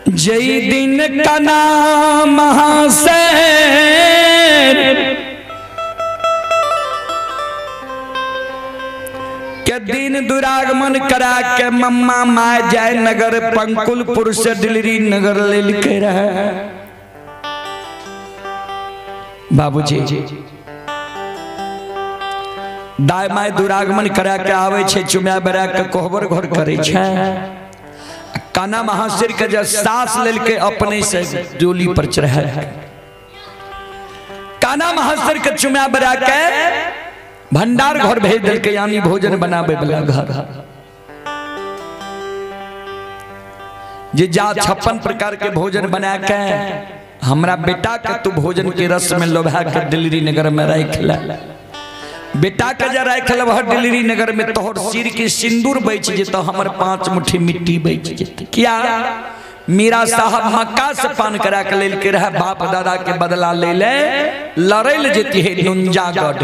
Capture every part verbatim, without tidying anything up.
जय दिन का नाम महाशैर के दिन दुरागमन करा के मम्मा माय जय नगर पंकुलपुर से दिल्ली नगर ले लिखे रहे बाबूजी दाय माय दुरागमन करा के आवे छे चुम्या बरा के कोहबर घर करे छे काना महाशेर के जब सास लेके अपने से डोली पर चढ़ा काना महाशेर के चुम्या बरा के भंडार घर भेज दिल के यानी भोजन बनावे वाला घर जे जा छप्पन प्रकार के भोजन बना के हमरा बेटा के तू भोजन के रस में लोभा के दिल्ली नगर में रख ला बेटा के जरा रखल वह दिल्ली नगर में तोहर सिर के सिंदूर बेच जे तो हमर पांच मुट्ठी मिट्टी बेच जेते क्या मीरा साहब मक्का से पान करा के लेल के रहा बाप दादा के बदला ले ले लड़ैल जेती है नुंजागढ़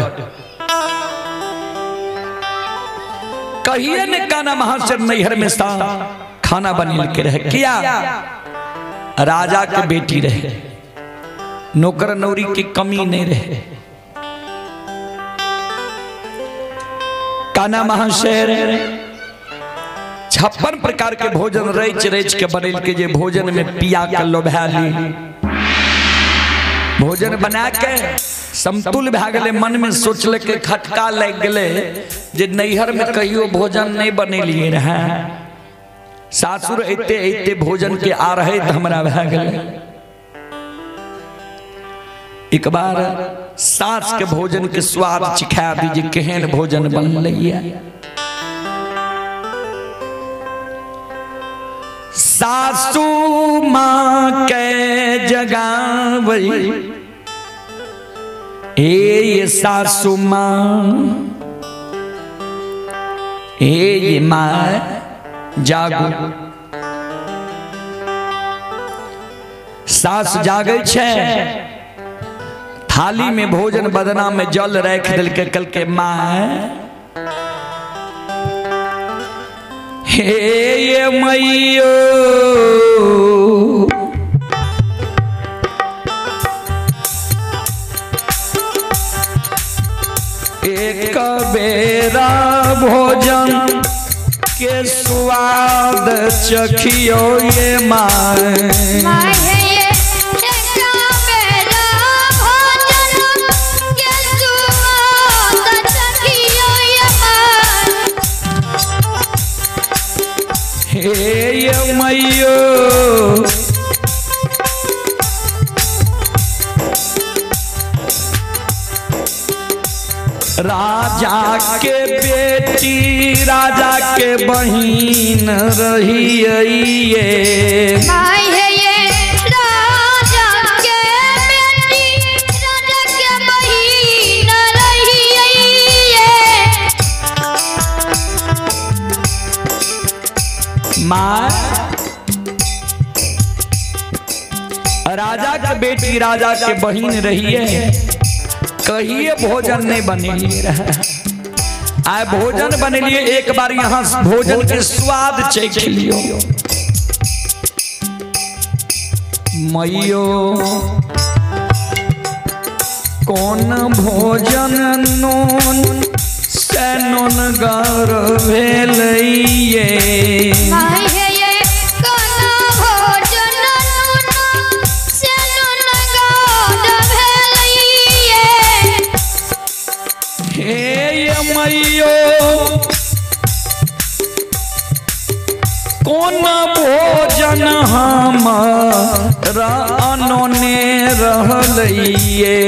कहिए ने काना महाशेर नैहर में सा खाना बनिल के रहे क्या राजा के बेटी रहे नौकर नौरी की कमी नहीं रहे काना महाशेर छप्पन प्रकार के भोजन रच रच के बनेल के जे भोजन में पिया के लोभा ली भोजन बना के समतुल भा गले मन में सोचल के खटका लग गले जे नैहर में कहियो भोजन नहीं बनेलिए रहा सासुर एते एते भोजन के आ रहे हमरा भा गले एक बार सास के भोजन के स्वाद चिखा दीजिए केहन भोजन बनलैया सासू माँ के जगावई ए ये सासू माँ ए ये माँ जागो सास जागे छे थाली में भोजन बदना में जल रख दिल के कल के माँ हे ये मैयो एक बेरा भोजन के स्वाद चखियो ये माँ ये मैयो राजा के बेटी राजा के बहिन रही ये माँ राजा के बेटी राजा के बहिन रही है कहिए भोजन नहीं बनेलिए रहा आए भोजन बनेलिए एक बार यहाँ भोजन के स्वाद चख लियो मैयो कौन भोजन नून से नूनगर भेलैये कौन भोजन हमारा अनोने रहलैये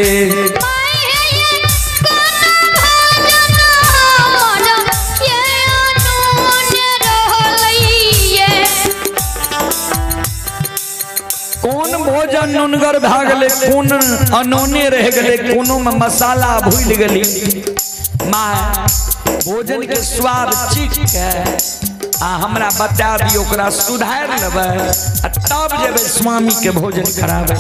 कौन भोजन नुनगर भा गले कौन अनोने रह गले कोनो में मसाला भूल गली माँ भोजन के स्वाद चीख के आ हमरा बता दी ओकरा सुधार लेबै तब जेबै स्वामी के भोजन करावे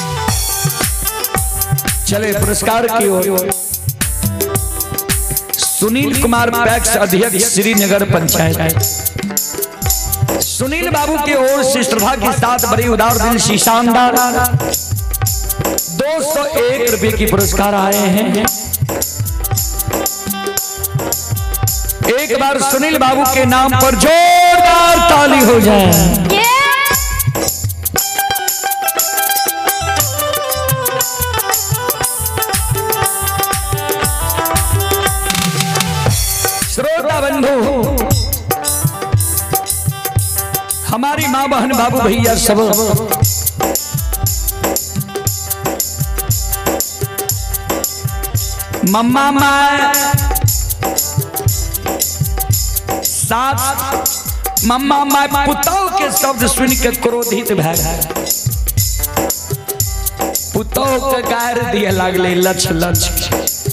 चले पुरस्कार की ओर सुनील कुमार पैक्स अध्यक्ष श्रीनगर पंचायत। सुनील बाबू की ओर से श्रद्धा के साथ बड़ी उदार दिल सी शानदार दो सौ एक रुपए की पुरस्कार आए हैं। एक बार सुनील बाबू के नाम पर जोरदार ताली हो जाए। श्रोता बंधु, हमारी माँ बहन बाबू भैया सब मम्मा माँ साथ मम्मा माँ पुतौ के शब्द सुन के क्रोधित भै गए। पुतौ के गायर दिए लगले लछ लछ।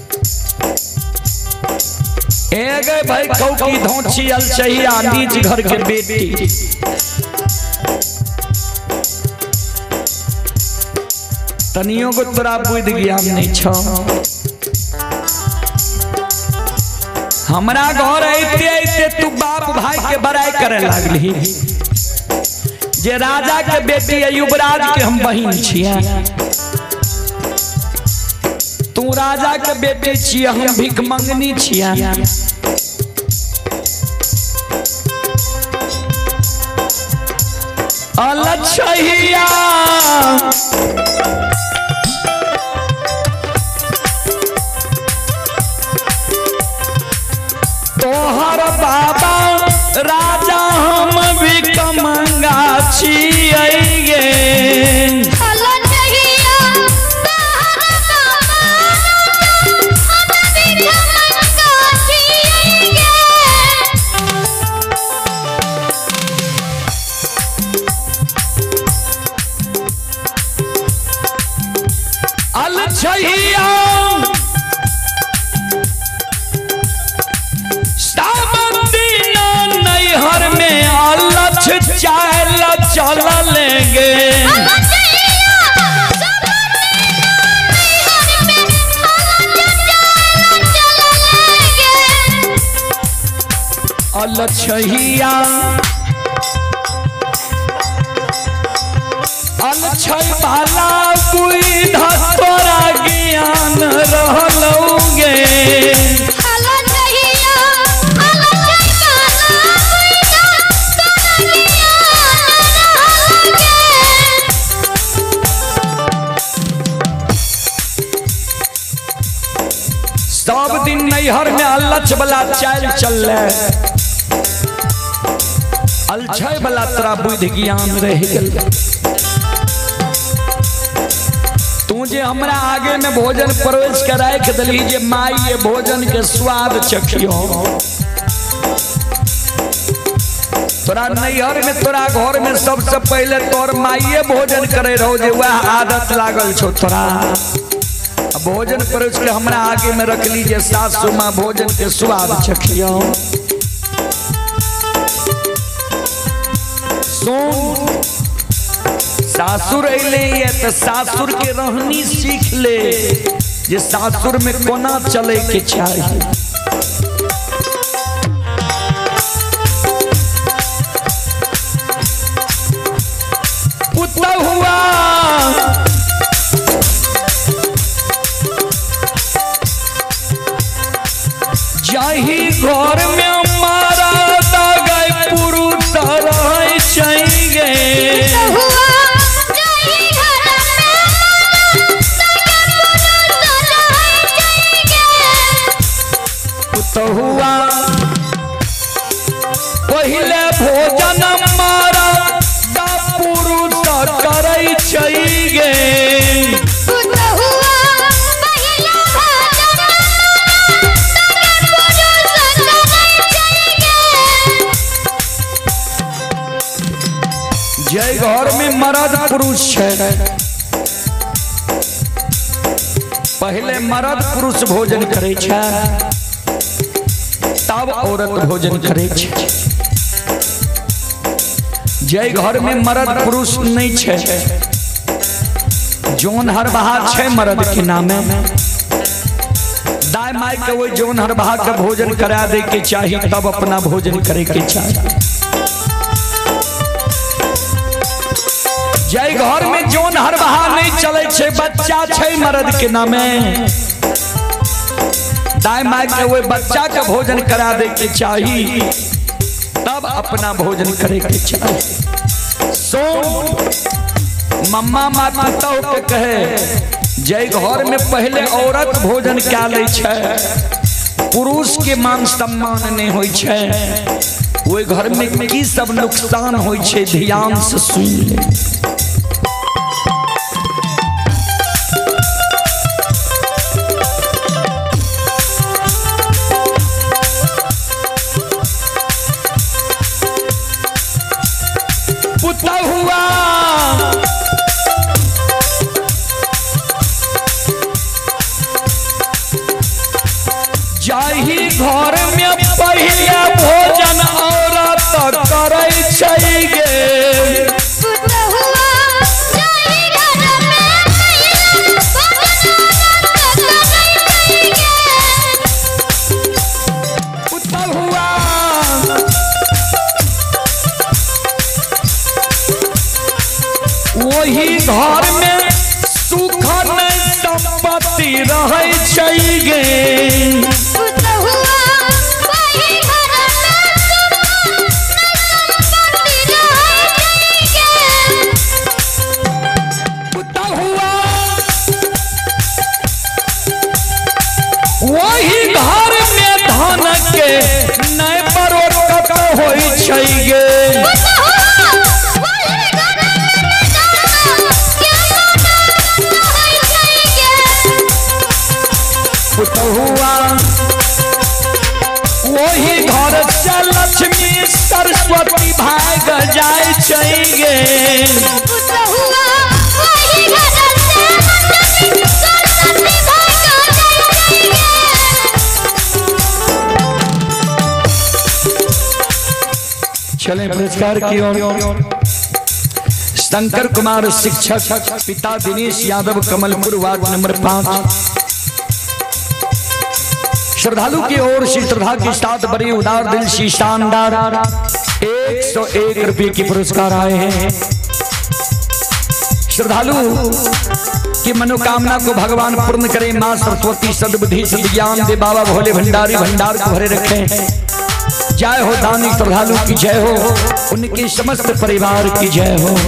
एक भाई कौ की धोची अलचहिया नीच घर के बेटी। तनियों को तोरा बुद्धि ज्ञान नहीं छो। हमरा घर आते आते तू बाप भाई के बड़ाई करे लगली। जे राजा के बेटी युवराज के हम बहिन छिया। तू राजा के बेटी छिया, हम भिख मंगनी छिया। अलछहिया तोहर बाबा राजा हम भिख मंगा छिए। अलछहिया नैहर में अलछ चाल चल लेंगे। अलछहिया अलछय वाला कोई धतोरा ज्ञान रहलोगे। सब दिन नैहर में अलछ वाला चाल चल अलछय वाला तोरा बुद्धि ज्ञान रह गल। तू जे हमरा आगे में भोजन परोस के राख दली जे माई ये भोजन के स्वाद चखियो। तोरा नैहर में तोरा घर में सबसे पहले तोर माइये भोजन करे रहो जे वह आदत लागल छो तोरा। भोजन परोस के हमरा आगे में रख लीजिए सासू माँ भोजन के स्वाद चखियो। सुन सासुर अले ये तो सासुर के रहनी सीख ले जे सासुर में कोना चले के चाहिए। पुतौ हुआ जाही घर में हमारा दागाई पुरुष रह चाहिए। तो हुआ पहले भोजन हमारा दा पुरुष करे चाहिए। जय घर में मर्द पुरुष है, पहले मर्द पुरुष भोजन करे छे तब औरत भोजन करे छे। जय घर में मर्द पुरुष नहीं छे, जोन हर बाहर छे मर्द के नामे दाई माई के वो जोन हर भाग का भोजन करा दे के चाहिए, तब अपना भोजन करे के चाहिए। जय घर में जोन हर बहा नहीं चले छे, बच्चा छे मर्द के नामे, दाई माई के वो बच्चा का भोजन करा दे के चाहिए, तब अपना भोजन करे के चाहिए। सो मम्मा माता के कहे जय घर में पहले औरत भोजन क्या ले छे, पुरुष के मान सम्मान नहीं होई छे, वो घर में की सब नुकसान होई छे, ध्यान से सुन ले। पुता हुआ जाही घर में पहले भोजन औरत करे छईगे, पुता हुआ वही घर में सुख नहीं संपत्ति रहे छईगे, वही घर में धन के नए बरोकत होई छईगे, हुआ वही घर से लक्ष्मी सरस्वती भाग जाए छईगे, चलें पुरस्कार की ओर। शंकर कुमार शिक्षक, पिता दिनेश यादव, कमलपुर, वार्ड नंबर पाँच। श्रद्धालु की ओर से श्रद्धा के साथ बड़ी उदार दिल से शानदार एक सौ एक रुपये की पुरस्कार आए हैं। श्रद्धालु की मनोकामना को भगवान पूर्ण करे, मां सरस्वती सद्बुद्धि सद्ज्ञान दे, बाबा भोले भंडारी भंडार को भरे रखे। जय हो दानी श्रद्धालु की जय हो, उनके समस्त परिवार की जय हो।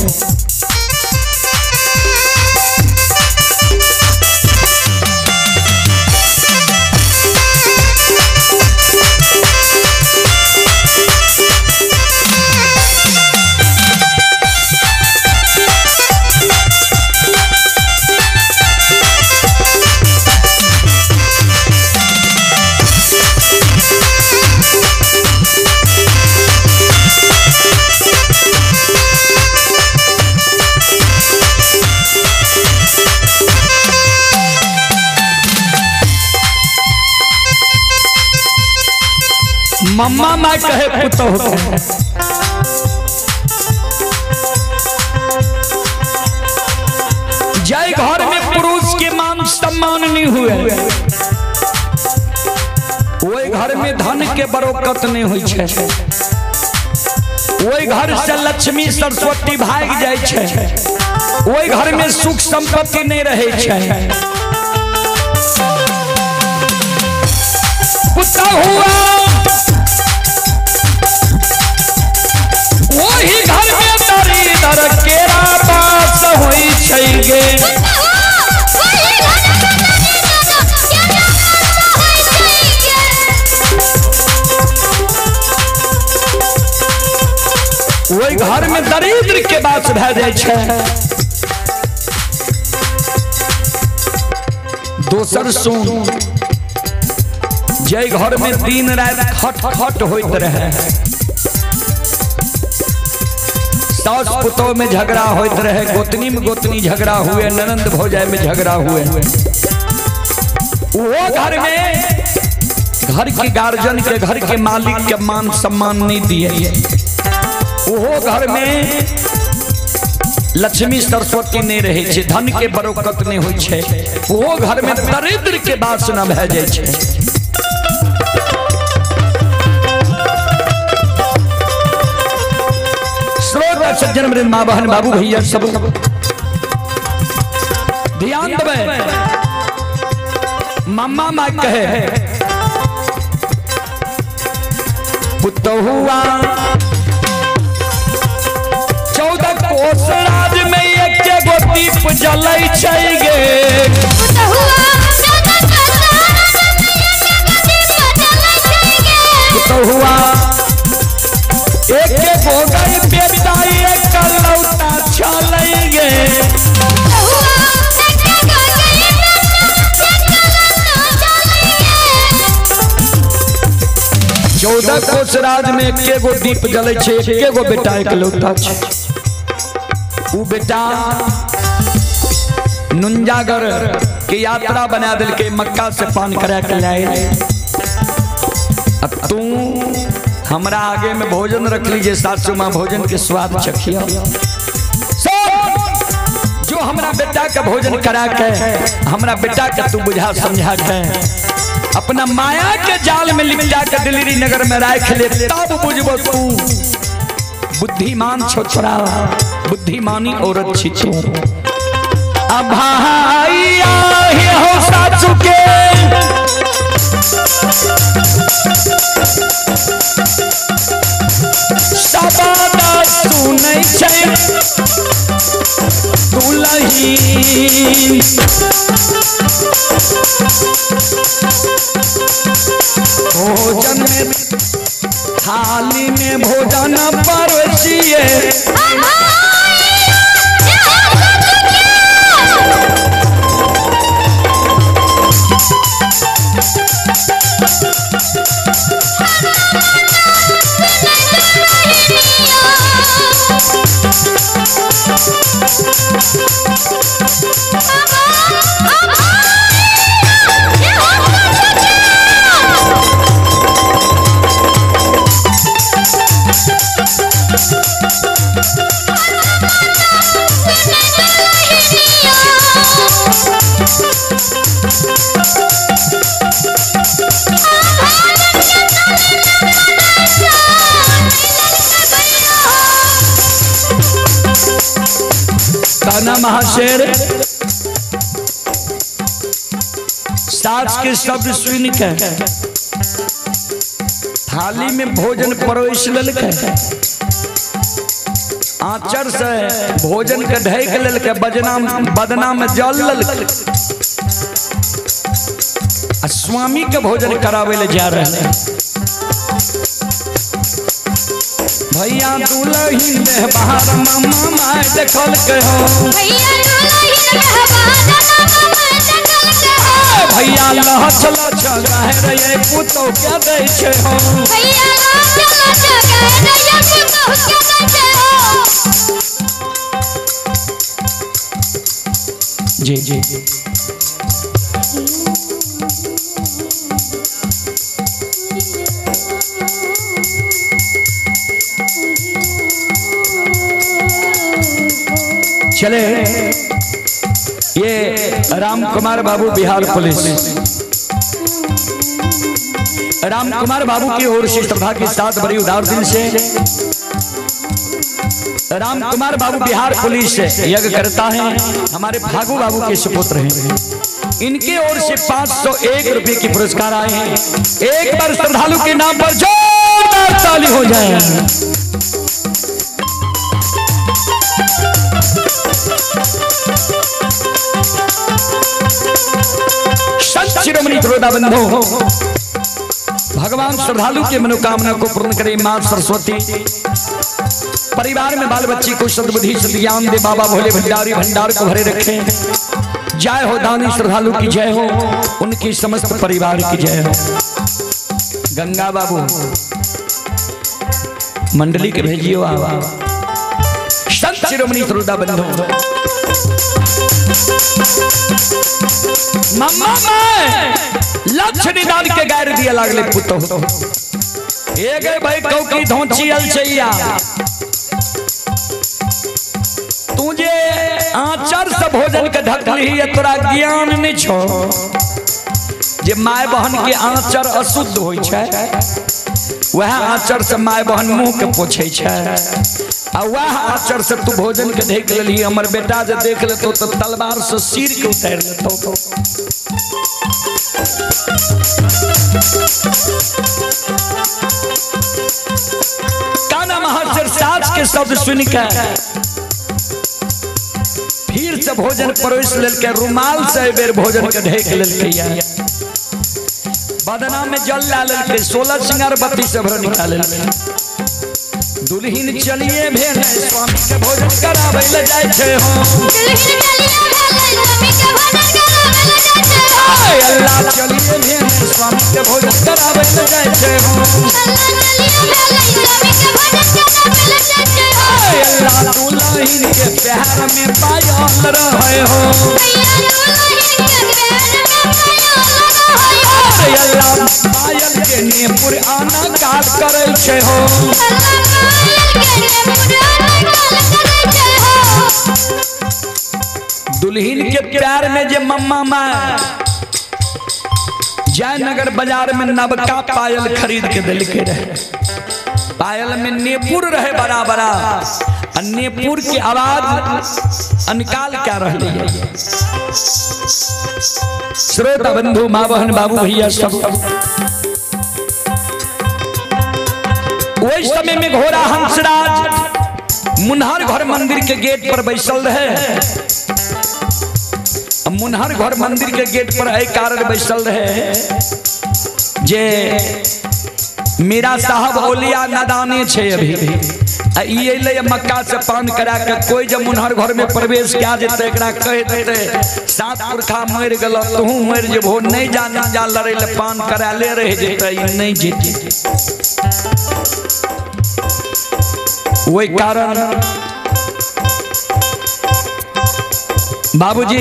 मम्मा माँ कहे पुतो कहे, जय घर में पुरुष के मान सम्मान नहीं हुए, वही घर में धन के बरकत नहीं हुई छे, वही घर से लक्ष्मी सरस्वती भाग जाए छे, वही घर में सुख संपत्ति नहीं रहे छे। पुता हुआ वही घर में दरिदर केरा बास होई छईगे, वही घर में दरिद्र के बास भे जाए छे। दोसर सुन, जय घर में दिन रात खट खट होइत रहे, सास पुतों में झगड़ा होते रहे, गोतनी में गोतनी झगड़ा हुए, ननंद भौजाई में झगड़ा हुए, वो घर में घर के गार्जियन के, घर के मालिक के मान सम्मान नहीं दिए, वो घर में लक्ष्मी सरस्वती नहीं रहे छे, धन के बरकत नहीं होय छे, वो घर में दरिद्र के वासना भए जाय छे। श्रोता सज्जन वृंद, माँ बहन बाबू भैया सब ध्यान देवे। मम्मा माँ कहे पुत हुआ चौदह कोस राज में एक गो दीप जलै छै गे। पुत हुआ एक गो गई बेटा एक लौटा चलै गे। चौदह कोस राज में एक गो दीप जलै छै, एक गो बेटा एक लौटा छै। उ बेटा नुंजागर के यात्रा बना दिल के, मक्का से पान करा के लाए। अब तू हमरा आगे में भोजन रख लीजिए, सासू माँ भोजन के स्वाद चखिया। जो हमरा बेटा का भोजन करा के हमरा बेटा के तू बुझा समझा के अपना माया के जाल में लिपटा के दिल्ली नगर में राख ले, तब बुझबो तू बुद्धिमान छोरा, बुद्धिमानी औरत छी तू। अब भाई आए हो सासू के सबादा सुनै छै दुलही। भोजन में थाली में भोजन परोसिए, ताना महाशेर सास के शब्द सुन के थाली में भोजन परोस ललके, आचर से भोजन के ढक ललके, बजना बदना में जल ललके, स्वामी के भोजन करावे ले जा रहे हैं। भैया दुल्हन में बाहर मामा माय देखल के हो, भैया दुल्हन में बाहर मामा देखल के हो, भैया लहच लहच गाए रे पुतो क्या दै छै हो, भैया लहच लहच गाए रे पुतो क्या दै छै हो। जी जी चले। ये राम कुमार बाबू बिहार पुलिस, राम कुमार बाबू की ओर से श्रद्धा के साथ बड़ी उदार दिल से राम कुमार बाबू बिहार पुलिस से यज्ञ करता है, हमारे फागू बाबू के सुपुत्र हैं। इनके ओर से पाँच सौ एक रुपए की पुरस्कार आए हैं। एक बार श्रद्धालु के नाम पर जोरदार ताली हो जाए। संत शिरोमणि त्रोदा बंधु भगवान श्रद्धालु के मनोकामना को पूर्ण करे। मां सरस्वती परिवार में बाल बच्ची को सद्बुद्धि सद्ज्ञान दे। बाबा भोले भंडारी भंडार को भरे रखे। जय हो दानी श्रद्धालु की जय हो, उनकी समस्त परिवार की जय हो। गंगा बाबू मंडली के भेजियो आवा। संत शिरोमणि त्रोदा बंधु मम्मा में लक्ष्य निदान के गायर दिया लागले पुतो। ए गए भाई कौ की धोची अल छैया तुझे आचर से भोजन के ढकली है, तोरा ज्ञान नहीं छो जे माय बहन के आचर अशुद्ध होई छै, वह आचर से माय बहन मुंह के पोछे छै, आ वह आचर से तू भोजन के ढक लेली। हमर बेटा जे देख लेतो तो तलवार से सिर के उतार लेतो। काना महाशर सास के शब्द सुन के फिर से भोजन परोस लेलके, रुमाल से बेर भोजन के ढक लेलके, बदना में जल ला लेलके, सोलह सिंगार बत्ती से भर निकाल लेलके। दुल्हिन चलिए भेल स्वामी के भोजन कराबै ले जाय छै हो, दुल्हिन चलिए भेल स्वामी के भोजन कराबै ले जाय छै हो, अल्लाह चलिए भेल स्वामी के भोजन कराबै ले जाय छै हो, अल्लाह दुल्हिन के प्यार में पायल रहे हो, अल्लाह पायल के नेपुर आना काट करे छै हो। दुल्हिन के प्यार में जे मम्मा माँ जयनगर बाजार में नवका पायल खरीद के दिलके रहे, पायल में नेपुर रहे बड़ा बड़ा, नेपुर की आवाज अनकाल क्या रही है। श्रोता बंधु माँ बहन बाबू भैया सब, वही समय में घोड़ा हंसराज मुनहर घर मंदिर के गेट पर बैसल रहे। मुनहर घर मंदिर के गेट पर एक कारण बैसल रहे जे मेरा साहब औलिया नादाने छे, अभी ये मक्का से पान करा के कोई जब मुनहर घर में प्रवेश किया जेते एकरा कह देते सात पुरखा मर गल तू मर जेबो, नहीं जान जा लड़े ले पान करा ले रह जेते नहीं जेते। वही कारण बाबूजी,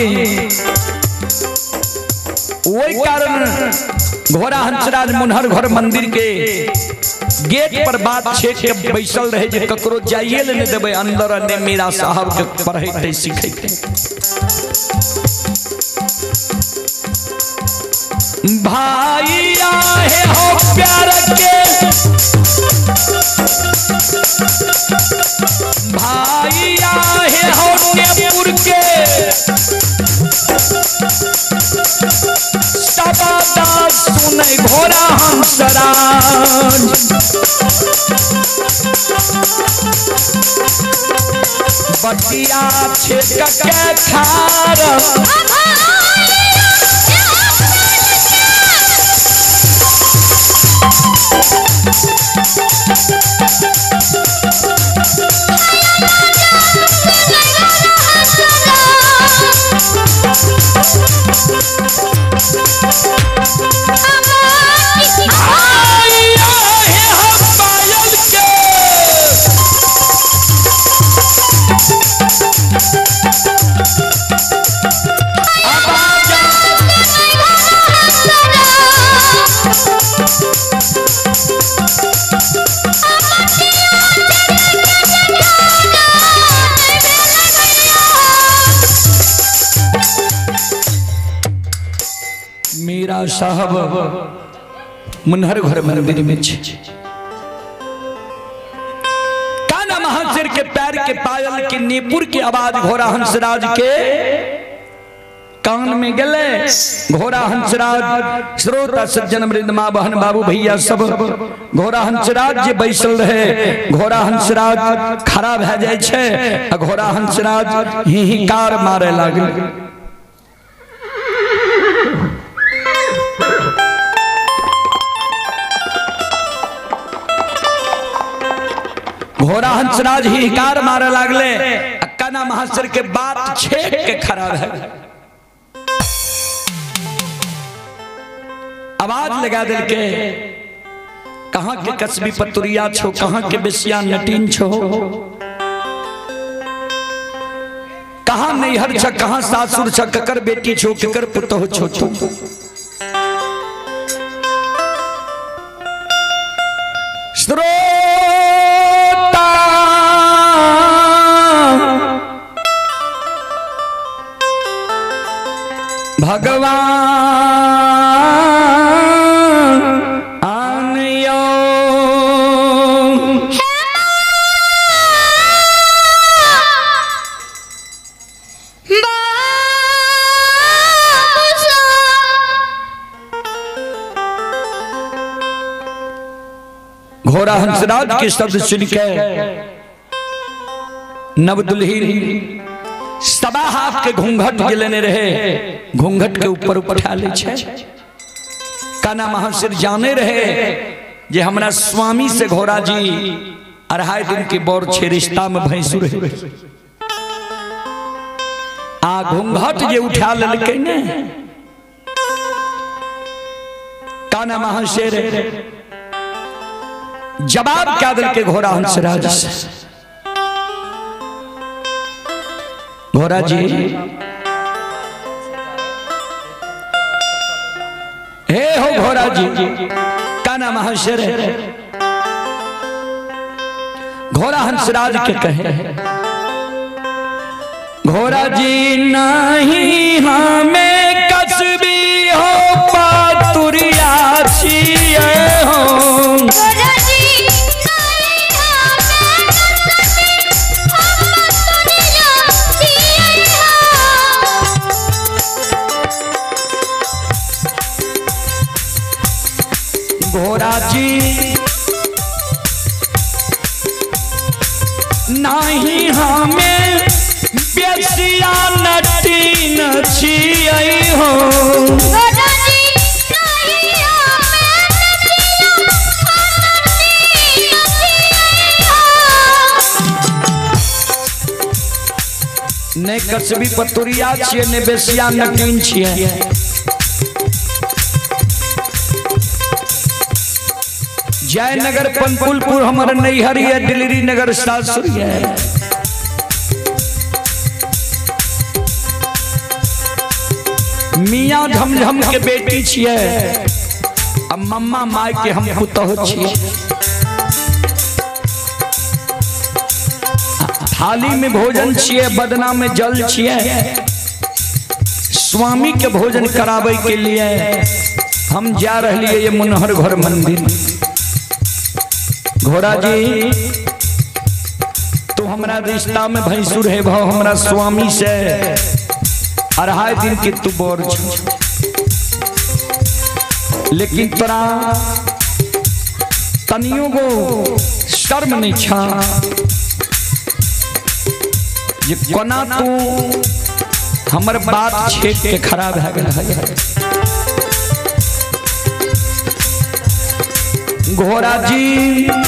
वही कारण घोड़ा हंसराज मुनहर घर मंदिर के गेट पर बात छेक के बैसल रहे जे ककरो जाइए ले नहीं देबे अंदर, ने मेरा साहब के पढ़े सीखे। भाई आए हो प्यार के, भाई आए हो नेपुर के, सबादा सुने घोड़ा हंसराज, बटिया छेक के खार, मेरा साहब मुनहर घर मंदिर में छे। काना महाशर के पैर के पायल के नेपुर की आवाज घोड़ा हंसराज के कान में गले। घोड़ा हंसराज श्रोता सज्जन वृंद माँ बहन बाबू भैया सब घोड़ा हंसराज जे बैसल रहे, घोड़ा हंसराज खड़ा भे जाय छे, घोड़ा हंसराज हिहिकार मारे लागल। घोड़ा हंसराज हिहिकार मारे लागले। काना महाशर के बात छेक के खड़ा है, आवाज लगा दिल के कहाँ के कसबी पतुरिया छो, कहाँ के बेसिया नटीन छो, कहाँ नैहर छ, कहाँ सासुर छ, ककर बेटी छो, ककर पुतोह छो छो। श्रोता घोड़ा हंसराज के शब्द सुन के नवदुल्हीन सबा हाथ के घूंघट के लेने रहे, घूंघट के ऊपर उठा ले छे। काना महाशर जाने रहे जे हमरा स्वामी से घोड़ा जी अढ़ाई दिन के बोर छे रिश्ता में भैंसुर है। आ घूंघट जे उठा ललके ने काना महाशर जवाब क्या दिल के घोड़ा हंसराज से, घोड़ा जी हे हो घोड़ा जी। काना महाशर घोड़ा हंसराज के कहे, घोड़ा जी नहीं हमें कसबी हो पातुरिया छिए हो। घोड़ा जी नहीं हमें बेसिया नटी न छिए हो। घोड़ा जी नहीं हमें बेसिया नटी न छिए हो। ने कसबी पतुरिया छिए ने बेसिया नटीन छिए। जयनगर पंकुलपुर हमारे नैहर है, दिल्ली नगर सासुर है। मियाँ झमझम के बेटी छिए, अब मम्मा माय के हम पुतह छिए। थाली में भोजन छिए, बदना में जल छिए। स्वामी के भोजन करावे के लिए हम जा रहे ये मनोहर घर मंदिर। घोड़ा जी तो हमारा रिश्ता में भैंसुर है भाव, हमारा स्वामी से अढ़ाई दिन की तू बोर, लेकिन तोरा तनियों को शर्म नहीं छा ये कोना तू हमर बात छेक के खराब है गया। घोड़ा जी